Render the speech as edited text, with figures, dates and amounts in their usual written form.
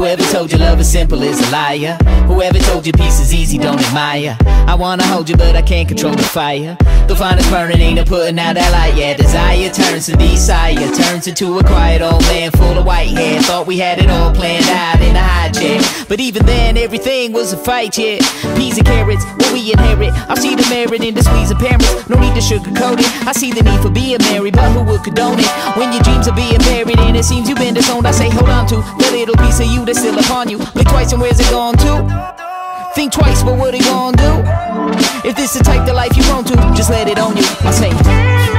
Whoever told you love is simple is a liar. Whoever told you peace is easy, don't admire. I wanna hold you, but I can't control the fire. The finest burning ain't no putting out that light. Yeah, desire turns to desire, turns into a quiet old man full of white hair. Thought we had it all planned out in a high chair, but even then everything was a fight, yeah. Peas and carrots, what we inherit. I see the merit in the squeeze of parents. No need to sugarcoat it. I see the need for being married, but who would condone it? When your dreams are being buried and it seems you've been disowned, I say hold on to the little piece of you that's still upon you. Blink twice and where's it gone to? Think twice, but what it gonna do? If this the type of life you want to, just let it on you. I say